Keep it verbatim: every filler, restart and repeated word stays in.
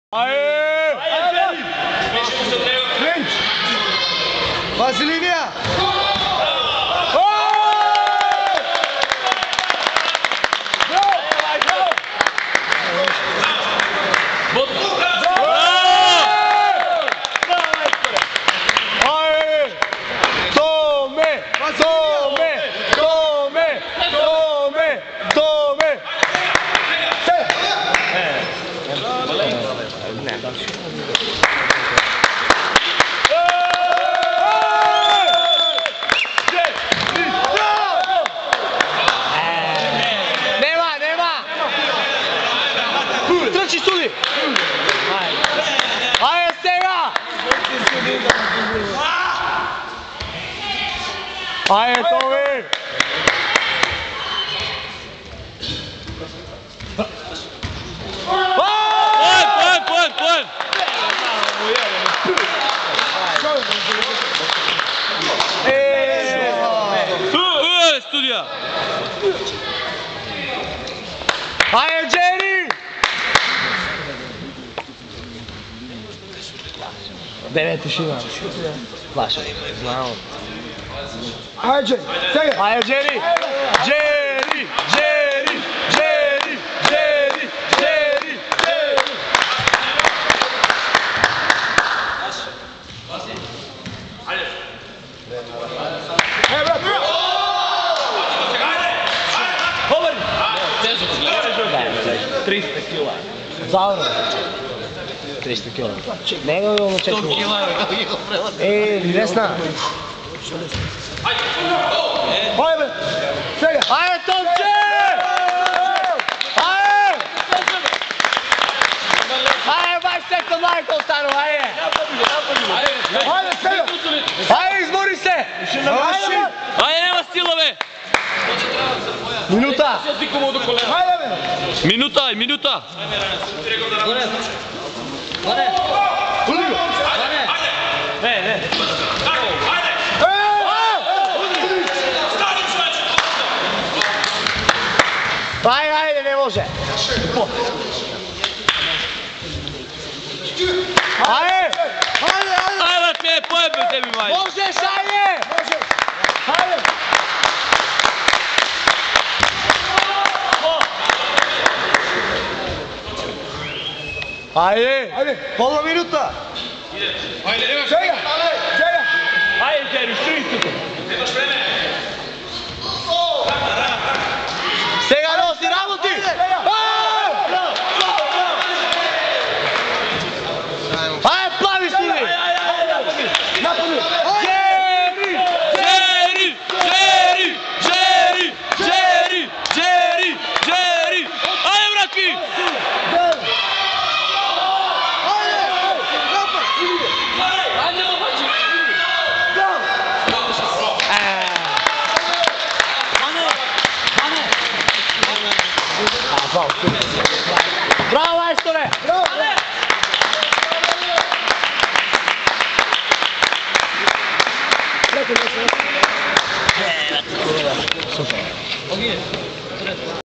Aê! Frente! Vasilinha! Trči sudi! Ajde Stega! Ajde Tomi! Poen, poen, poen, poen! Uve studija! Ajde Jerry! Devet tišina. Vaša. Znao. Ajde, Stega! Ajde Jerry! Jerry! Jerry! Jerry! Jerry! Jerry! Jerry! E, brat! Dobar! tristo kila. Zavrlo. tristo kila. Nego je ono četiri. sto kila je kako je prelazi. E, ne zna. Ajde, brat! Stega! Ajde Tomče! Ajde! Ajde, baš seko Michael stanu, ajde! Ajde, Stega! Ajde, izbori se! Ajde, nema stilove! Minuta! Ajde, brat! Minuta, minuta! Ne, ne. Ajde, ajde, ne može. Ajde! Ajde, ajde! Ajde, te pojebe tebi, majde. Možeš, ajde! Ajde! Ajde! Ajde, pola minuta! Ajde, Stega! Stega! Ajde, Jerry, stristu te. Stega nosi, ramuti! Ajde, plavi sudi! Napadu! Jerry! Jerry! Jerry! Jerry! Jerry! Jerry! Jerry! Ajde, vrati! Bravo, majstore! Bravo! Super.